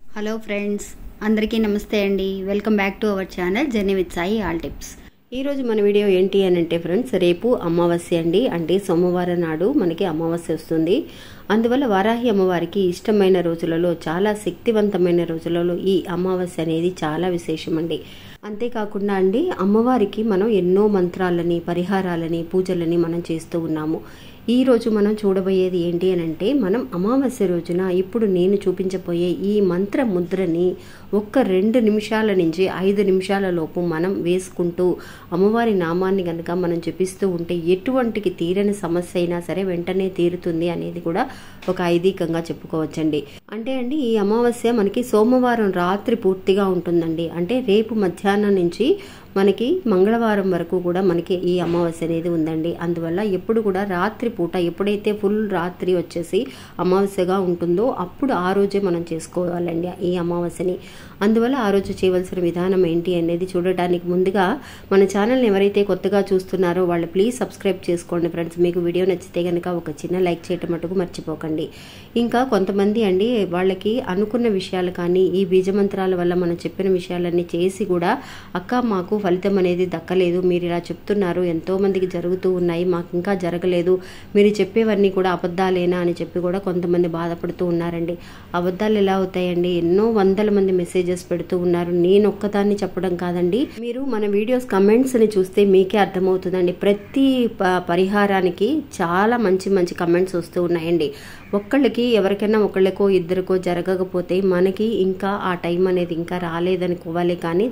Hello friends, అందరికీ నమస్తే అండి. Welcome back to our channel journey with Sai all tips. ఈరోజు మన వీడియో ఏంటి అని అంటే ఫ్రెండ్స్, రేపు అమావాస్య అండి. అంటే సోమవారం నాడు మనకి అమావాస్య వస్తుంది. అందువల్ల వారాహి అమ్మవారికి ఇష్టమైన రోజులలో, చాలా శక్తివంతమైన రోజులలో ఈ అమావాస్య అనేది చాలా విశేషం అండి. అంతేకాకుండా అండి, అమ్మవారికి మనం ఎన్నో మంత్రాలని, పరిహారాలని, పూజలని మనం చేస్తూ ఉన్నాము. ఈ రోజు మనం చూడబోయేది ఏంటి అని అంటే, మనం అమావాస్య రోజున ఇప్పుడు నేను చూపించబోయే ఈ మంత్ర ముద్రని ఒక్క 2 నిమిషాల నుంచి 5 నిమిషాల లోపు మనం వేసుకుంటూ అమ్మవారి నామాన్ని కనుక మనం జపిస్తూ ఉంటే ఎటువంటికి తీరని సమస్య అయినా సరే వెంటనే తీరుతుంది అనేది కూడా ఒక ఐదీకంగా చెప్పుకోవచ్చండి. అంటే అండి, ఈ అమావాస్య మనకి సోమవారం రాత్రి పూర్తిగా ఉంటుందండి. అంటే రేపు మధ్యాహ్నం నుంచి మనకి మంగళవారం వరకు కూడా మనకి ఈ అమావాస్య అనేది ఉందండి. అందువల్ల ఎప్పుడు కూడా రాత్రి పూట ఎప్పుడైతే ఫుల్ రాత్రి వచ్చేసి అమావాస్యగా ఉంటుందో అప్పుడు ఆ రోజే మనం చేసుకోవాలండి ఈ అమావాస్యని. అందువల్ల ఆ రోజు చేయవలసిన విధానం ఏంటి అనేది చూడటానికి ముందుగా మన ఛానల్ని ఎవరైతే కొత్తగా చూస్తున్నారో వాళ్ళు ప్లీజ్ సబ్స్క్రైబ్ చేసుకోండి ఫ్రెండ్స్. మీకు వీడియో నచ్చితే కనుక ఒక చిన్న లైక్ చేయటం మటుకు మర్చిపోకండి. ఇంకా కొంతమంది అండి, వాళ్ళకి అనుకున్న విషయాలు కానీ ఈ బీజమంత్రాల వల్ల మనం చెప్పిన విషయాలన్నీ చేసి కూడా అక్క మాకు ఫలితం అనేది దక్కలేదు, మీరు ఇలా చెప్తున్నారు, ఎంతో మందికి జరుగుతూ ఉన్నాయి, మాకు ఇంకా జరగలేదు, మీరు చెప్పేవన్నీ కూడా అబద్ధాలేనా అని చెప్పి కూడా కొంతమంది బాధపడుతూ ఉన్నారండి. అబద్ధాలు ఎలా అవుతాయండి? ఎన్నో వందల మంది మెసేజెస్ పెడుతూ ఉన్నారు. నేను ఒక్కదాన్ని చెప్పడం కాదండి, మీరు మన వీడియోస్ కమెంట్స్ ని చూస్తే మీకే అర్థమవుతుందండి. ప్రతి పరిహారానికి చాలా మంచి మంచి కమెంట్స్ వస్తూ ఉన్నాయండి. ఒక్కళ్ళకి ఎవరికైనా ఒకళ్ళకో ఇద్దరికో జరగకపోతే మనకి ఇంకా ఆ టైం అనేది ఇంకా రాలేదనుకోవాలి, కానీ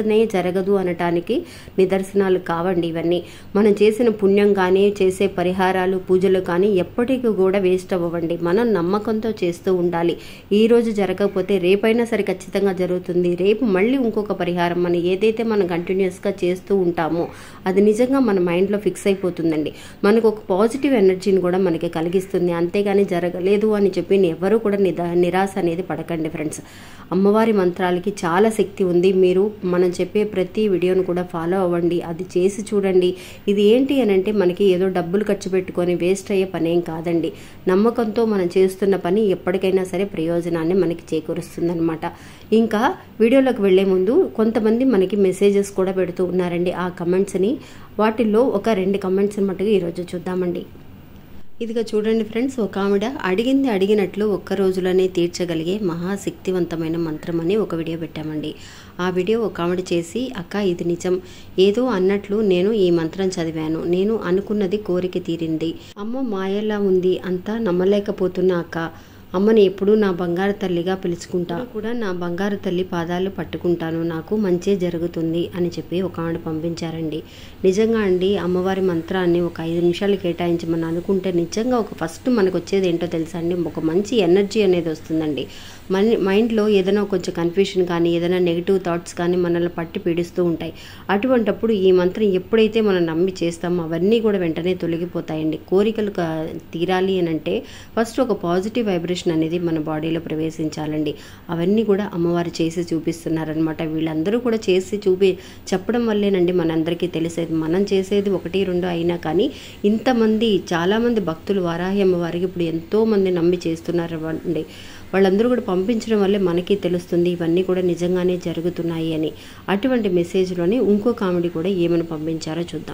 జరగదు అనటానికి నిదర్శనాలు కావండి ఇవన్నీ. మనం చేసిన పుణ్యం కానీ చేసే పరిహారాలు పూజలు కానీ ఎప్పటికీ కూడా వేస్ట్ అవ్వండి. మనం నమ్మకంతో చేస్తూ ఉండాలి. ఈ రోజు జరగకపోతే రేపైనా సరే ఖచ్చితంగా జరుగుతుంది. రేపు మళ్ళీ ఇంకొక పరిహారం మనం ఏదైతే మనం కంటిన్యూస్గా చేస్తూ ఉంటామో అది నిజంగా మన మైండ్లో ఫిక్స్ అయిపోతుందండి. మనకు ఒక పాజిటివ్ ఎనర్జీని కూడా మనకి కలిగిస్తుంది. అంతేగాని జరగలేదు అని చెప్పి ఎవరు కూడా నిరాశ అనేది పడకండి ఫ్రెండ్స్. అమ్మవారి మంత్రాలకి చాలా శక్తి ఉంది. మీరు మనం చెప్పే ప్రతి వీడియోను కూడా ఫాలో అవ్వండి, అది చేసి చూడండి. ఇది ఏంటి అని అంటే, మనకి ఏదో డబ్బులు ఖర్చు పెట్టుకొని వేస్ట్ అయ్యే పనేం కాదండి. నమ్మకంతో మనం చేస్తున్న పని ఎప్పటికైనా సరే ప్రయోజనాన్ని మనకి చేకూరుస్తుంది అనమాట. ఇంకా వీడియోలోకి వెళ్లే ముందు కొంతమంది మనకి మెసేజెస్ కూడా పెడుతూ ఉన్నారండి ఆ కమెంట్స్ని. వాటిల్లో ఒక 2 కమెంట్స్ మటుకు ఈరోజు చూద్దామండి. ఇదిగా చూడండి ఫ్రెండ్స్, ఒక ఆవిడ అడిగింది అడిగినట్లు ఒక్క రోజులోనే తీర్చగలిగే మహాశక్తివంతమైన మంత్రం అని ఒక వీడియో పెట్టామండి. ఆ వీడియో ఒక ఆవిడ చేసి, అక్క ఇది నిజం, ఏదో అన్నట్లు నేను ఈ మంత్రం చదివాను, నేను అనుకున్నది కోరిక తీరింది, అమ్మ మాయలా ఉంది, అంతా నమ్మలేకపోతున్నా అక్క, అమ్మని ఎప్పుడూ నా బంగారు తల్లిగా పిలుచుకుంటా, కూడా నా బంగారు తల్లి పాదాలు పట్టుకుంటాను, నాకు మంచే జరుగుతుంది అని చెప్పి ఒక ఆవిడ పంపించారండి. నిజంగా అండి, అమ్మవారి మంత్రాన్ని ఒక 5 నిమిషాలు కేటాయించి మనం అనుకుంటే నిజంగా ఒక ఫస్ట్ మనకు వచ్చేది ఏంటో తెలుసా అండి, ఒక మంచి ఎనర్జీ అనేది వస్తుందండి. మన మైండ్లో ఏదైనా కొంచెం కన్ఫ్యూషన్ కానీ ఏదైనా నెగిటివ్ థాట్స్ కానీ మనల్ని పట్టి పీడిస్తూ ఉంటాయి. అటువంటప్పుడు ఈ మంత్రం ఎప్పుడైతే మనం నమ్మి చేస్తామో అవన్నీ కూడా వెంటనే తొలగిపోతాయండి. కోరికలు తీరాలి అని అంటే ఫస్ట్ ఒక పాజిటివ్ వైబ్రేషన్ అనేది మన బాడీలో ప్రవేశించాలండి. అవన్నీ కూడా అమ్మవారు చేసి చూపిస్తున్నారనమాట. వీళ్ళందరూ కూడా చేసి చెప్పడం వల్లేనండి మనందరికీ తెలిసేది. మనం చేసేది 1, 2 అయినా కానీ ఇంతమంది చాలామంది భక్తులు వారాహి అమ్మవారికి ఇప్పుడు ఎంతో మంది నమ్మి చేస్తున్నారు అండి. వాళ్ళందరూ కూడా పంపించడం వల్లే మనకి తెలుస్తుంది ఇవన్నీ కూడా నిజంగానే జరుగుతున్నాయి అని. అటువంటి మెసేజ్లోనే ఇంకో కామెడీ కూడా ఏమని పంపించారో చూద్దాం.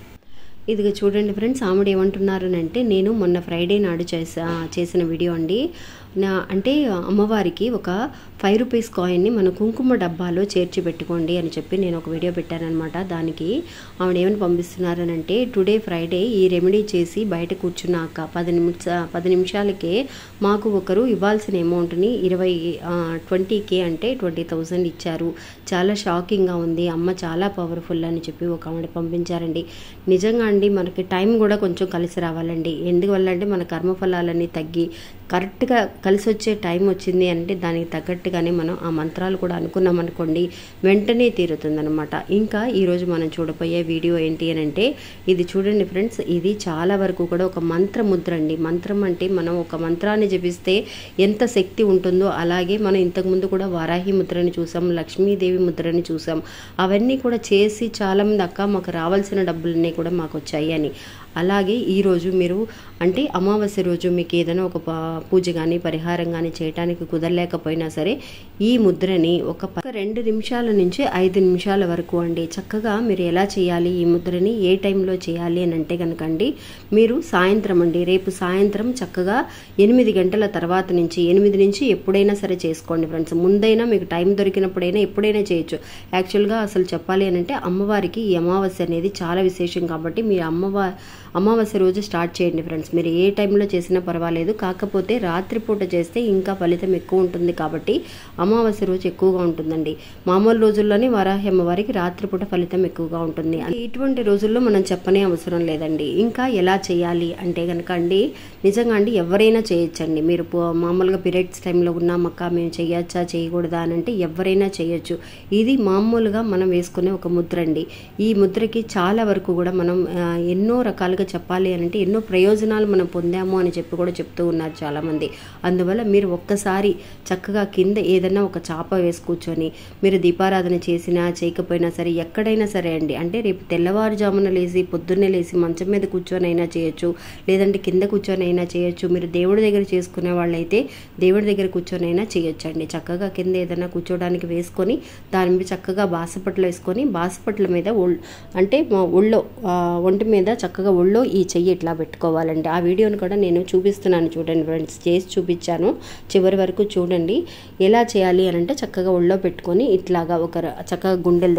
ఇదిగా చూడండి ఫ్రెండ్స్, ఆవిడ ఏమంటున్నారు అంటే, నేను మొన్న ఫ్రైడే నాడు చేసిన వీడియో అండి. అంటే అమ్మవారికి ఒక 5 రూపీస్ కాయిన్ని మన కుంకుమ డబ్బాలో చేర్చి పెట్టుకోండి అని చెప్పి నేను ఒక వీడియో పెట్టానమాట. దానికి ఆవిడ ఏమని పంపిస్తున్నారనంటే, టుడే ఫ్రైడే ఈ రెమెడీ చేసి బయట కూర్చున్నాక 10 నిమిషాలకే మాకు ఒకరు ఇవ్వాల్సిన అమౌంట్ని 20K అంటే 20,000 ఇచ్చారు. చాలా షాకింగ్గా ఉంది, అమ్మ చాలా పవర్ఫుల్ అని చెప్పి ఒక ఆవిడ పంపించారండి. నిజంగా అండి, మనకి టైం కూడా కొంచెం కలిసి రావాలండి. ఎందువల్ల అంటే మన కర్మఫలాలన్నీ తగ్గి కరెక్ట్గా కలిసి వచ్చే టైం వచ్చింది అంటే దానికి తగ్గట్టుగానే మనం ఆ మంత్రాలు కూడా అనుకున్నాం అనుకోండి, వెంటనే తీరుతుందనమాట. ఇంకా ఈరోజు మనం చూడబోయే వీడియో ఏంటి అని అంటే, ఇది చూడండి ఫ్రెండ్స్, ఇది చాలా వరకు కూడా ఒక మంత్ర ముద్ర అండి. మంత్రం అంటే మనం ఒక మంత్రాన్ని జపిస్తే ఎంత శక్తి ఉంటుందో అలాగే మనం ఇంతకుముందు కూడా వారాహి ముద్రని చూసాం, లక్ష్మీదేవి ముద్రని చూసాం. అవన్నీ కూడా చేసి చాలామంది అక్క మాకు రావాల్సిన డబ్బులన్నీ కూడా మాకు వచ్చాయి అని. అలాగే ఈరోజు మీరు అంటే అమావాస్య రోజు మీకు ఏదైనా ఒక పూజ కానీ పరిహారం కానీ చేయడానికి కుదరలేకపోయినా సరే ఈ ముద్రని ఒక 2 నిమిషాల నుంచి 5 నిమిషాల వరకు అండి చక్కగా మీరు ఎలా చేయాలి, ఈ ముద్రని ఏ టైంలో చేయాలి అని అంటే కనుక అండి మీరు సాయంత్రం అండి, రేపు సాయంత్రం చక్కగా 8 గంటల తర్వాత నుంచి 8 నుంచి ఎప్పుడైనా సరే చేసుకోండి ఫ్రెండ్స్. ముందైనా మీకు టైం దొరికినప్పుడైనా ఎప్పుడైనా చేయొచ్చు. యాక్చువల్గా అసలు చెప్పాలి అని అంటే అమ్మవారికి ఈ అమావాస్య అనేది చాలా విశేషం కాబట్టి మీరు అమావాస్య రోజు స్టార్ట్ చేయండి ఫ్రెండ్స్. మీరు ఏ టైంలో చేసినా పర్వాలేదు, కాకపోతే రాత్రిపూట చేస్తే ఇంకా ఫలితం ఎక్కువ ఉంటుంది కాబట్టి అమావాస్య రోజు ఎక్కువగా ఉంటుందండి. మామూలు రోజుల్లోనే వరాహి అమ్మవారికి రాత్రిపూట ఫలితం ఎక్కువగా ఉంటుంది. ఇటువంటి రోజుల్లో మనం చెప్పనే అవసరం లేదండి. ఇంకా ఎలా చేయాలి అంటే కనుక అండి నిజంగా అండి ఎవరైనా చేయొచ్చండి. మీరు మామూలుగా పీరియడ్స్ టైంలో ఉన్నామక్క మేము చేయొచ్చా చేయకూడదా అని అంటే ఎవరైనా చేయొచ్చు. ఇది మామూలుగా మనం వేసుకునే ఒక ముద్ర అండి. ఈ ముద్రకి చాలా వరకు కూడా మనం ఎన్నో రకాలుగా చెప్పాలి అని అంటే ఎన్నో ప్రయోజనాలు మనం పొందాము అని చెప్పి కూడా చెప్తూ ఉన్నారు చాలామంది. అందువల్ల మీరు ఒక్కసారి చక్కగా కింద ఏదైనా ఒక చాప వేసి కూర్చొని మీరు దీపారాధన చేసినా చేయకపోయినా సరే ఎక్కడైనా సరే అండి, అంటే రేపు తెల్లవారుజామున లేచి పొద్దున్నే లేచి మంచం మీద కూర్చొని అయినా చేయొచ్చు, లేదంటే కింద కూర్చొని అయినా చేయొచ్చు. మీరు దేవుడి దగ్గర చేసుకునే వాళ్ళైతే దేవుడి దగ్గర కూర్చొని అయినా చేయొచ్చు అండి. చక్కగా కింద ఏదైనా కూర్చోడానికి వేసుకొని దాని మీద చక్కగా బాసపట్లు వేసుకొని బాసపట్ల మీద అంటే ఒంటి మీద చక్కగా ఒళ్ళో ఈ చెయ్యి ఇట్లా పెట్టుకోవాలండి. ఆ వీడియోని కూడా నేను చూపిస్తున్నాను చూడండి ఫ్రెండ్స్, చేసి చూపించాను, చివరి వరకు చూడండి. ఎలా చేయాలి అని అంటే చక్కగా ఒళ్ళో పెట్టుకొని ఇట్లాగా ఒక చక్కగా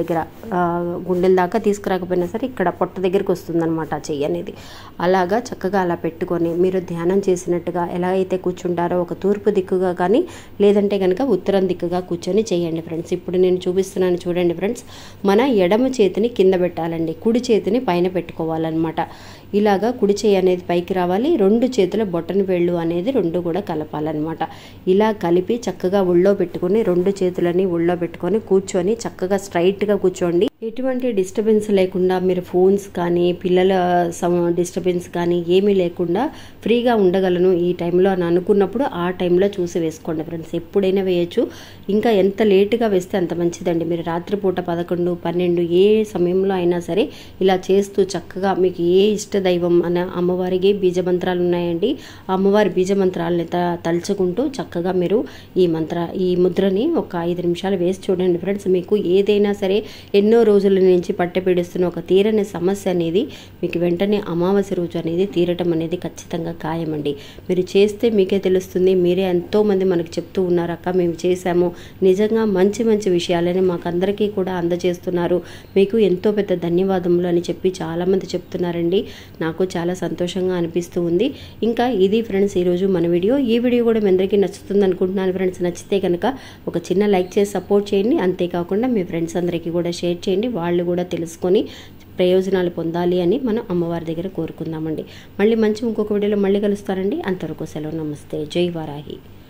గుండెల దాకా తీసుకురాకపోయినా సరే ఇక్కడ పొట్ట దగ్గరికి వస్తుందన్నమాట ఆ చెయ్యి అనేది. అలాగా చక్కగా అలా పెట్టుకొని మీరు ధ్యానం చేసినట్టుగా ఎలా అయితే కూర్చుంటారో ఒక తూర్పు దిక్కుగా కానీ లేదంటే కనుక ఉత్తరం దిక్కుగా కూర్చొని చేయండి ఫ్రెండ్స్. ఇప్పుడు నేను చూపిస్తున్నాను చూడండి ఫ్రెండ్స్. మన ఎడమ చేతిని కింద పెట్టాలండి, కుడి చేతిని పైన పెట్టుకోవాలన్నమాట. ఇలాగా కుడి చేయి అనేది పైకి రావాలి, 2 చేతుల బొటన వేళ్ళు అనేది 2 కూడా కలపాలన్నమాట. ఇలా కలిపి చక్కగా ఒళ్ళో పెట్టుకొని 2 చేతులని ఒళ్ళో పెట్టుకొని కూర్చొని చక్కగా స్ట్రైట్గా కూర్చోండి. ఎటువంటి డిస్టర్బెన్స్ లేకుండా మీరు ఫోన్స్ కానీ పిల్లల డిస్టర్బెన్స్ కానీ ఏమీ లేకుండా ఫ్రీగా ఉండగలను ఈ టైంలో అని అనుకున్నప్పుడు ఆ టైంలో చూసి వేసుకోండి ఫ్రెండ్స్. ఎప్పుడైనా వేయచ్చు, ఇంకా ఎంత లేటుగా వేస్తే అంత మంచిదండి. మీరు రాత్రిపూట 11, 12 ఏ సమయంలో అయినా సరే ఇలా చేస్తూ చక్కగా మీకు ఏ ఇష్ట దైవం అనే అమ్మవారికి బీజమంత్రాలు ఉన్నాయండి. ఆ అమ్మవారి బీజమంత్రాలని తలుచుకుంటూ చక్కగా మీరు ఈ ముద్రని ఒక 5 నిమిషాలు వేసి చూడండి ఫ్రెండ్స్. మీకు ఏదైనా సరే ఎన్నో రోజుల నుంచి పట్టపీడిస్తున్న ఒక తీరని సమస్య అనేది మీకు వెంటనే అమావాస్య రోజు అనేది తీరటం అనేది ఖచ్చితంగా ఖాయమండి. మీరు చేస్తే మీకే తెలుస్తుంది. మీరే ఎంతోమంది మనకు చెప్తూ ఉన్నారు, అక్క మేము చేశాము, నిజంగా మంచి మంచి విషయాలని మాకందరికీ కూడా అందజేస్తున్నారు, మీకు ఎంతో పెద్ద ధన్యవాదములు అని చెప్పి చాలామంది చెప్తున్నారండి. నాకు చాలా సంతోషంగా అనిపిస్తూ ఉంది. ఇంకా ఇది ఫ్రెండ్స్ ఈరోజు మన వీడియో. ఈ వీడియో కూడా మీ అందరికీ నచ్చుతుంది అనుకుంటున్నాను ఫ్రెండ్స్. నచ్చితే కనుక ఒక చిన్న లైక్ చేసి సపోర్ట్ చేయండి. అంతేకాకుండా మీ ఫ్రెండ్స్ అందరికీ కూడా షేర్ చేయండి. వాళ్ళు కూడా తెలుసుకొని ప్రయోజనాలు పొందాలి అని మనం అమ్మవారి దగ్గర కోరుకుందామండి. మళ్ళీ ఇంకొక వీడియోలో మళ్ళీ కలుస్తారండి. అంతవరకు సెలవు, నమస్తే, జై వారాహి.